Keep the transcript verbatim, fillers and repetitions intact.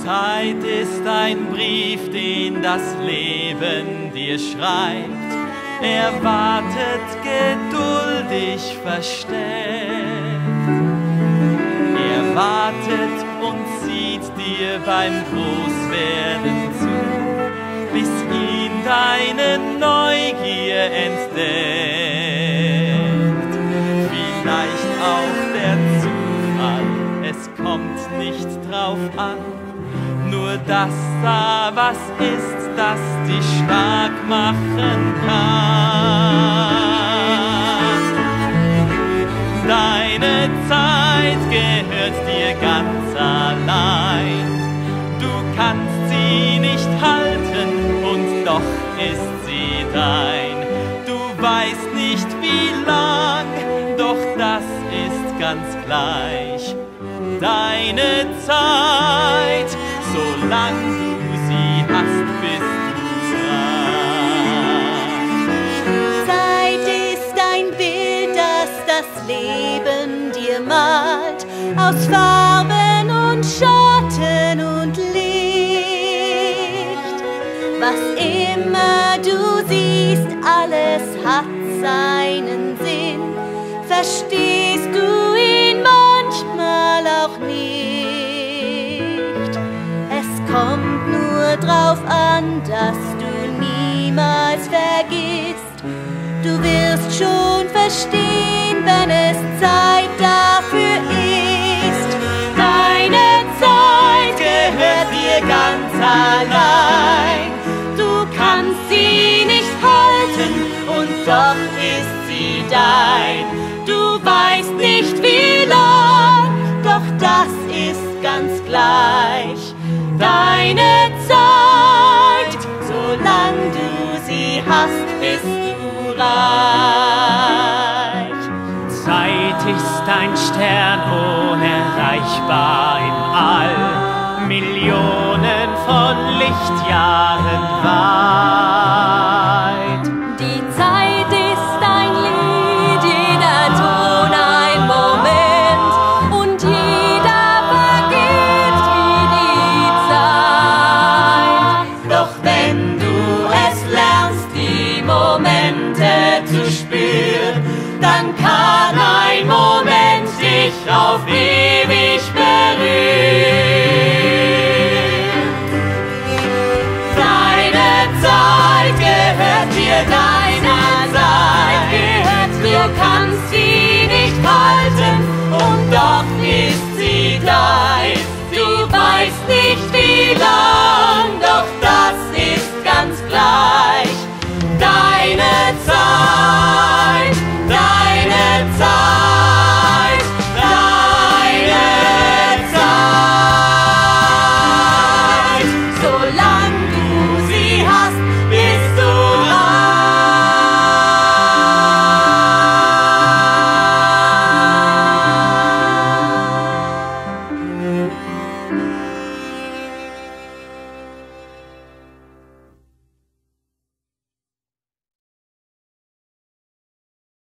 Zeit ist ein Brief, den das Leben dir schreibt. Er wartet geduldig versteckt. Er wartet und sieht dir beim Großwerden zu, bis ihn deine Neugier entdeckt. Vielleicht auch der Zufall, es kommt nicht drauf an, nur das da, was ist, das dich stark machen kann. Deine Zeit gehört dir ganz allein. Du kannst sie nicht halten und doch ist sie dein. Du weißt nicht wie lang, doch das ist ganz gleich. Deine Zeit, solange du sie hast, bist du reich. Zeit ist ein Bild, das das Leben dir malt, aus Farben und Schatten und Licht. Was immer du siehst, alles hat seinen Sinn. Verstehst du ihn manchmal auch nicht? Es kommt nur drauf an, dass du niemals vergisst. Du wirst schon verstehen, wenn es Zeit dafür ist. Deine Zeit gehört dir ganz allein. Du kannst sie nicht halten und doch ist sie dein. Du weißt nicht wie lang, doch das ist ganz gleich. Deine Zeit, solange du sie hast, bist du reich. Zeit ist ein Stern unerreichbar im All, Millionen von Lichtjahren weit. Die Zeit ist ein Lied, jeder Ton ein Moment und jeder vergisst wie die Zeit. Doch wenn du es lernst, die Momente zu spüren, dann kann ein Moment dich auf ewig berühren. Deine Zeit gehört dir, deine Zeit gehört dir. Du kannst sie nicht halten und doch ist sie dein. Du weißt nicht wie lang, doch das ist ganz gleich. Deine Zeit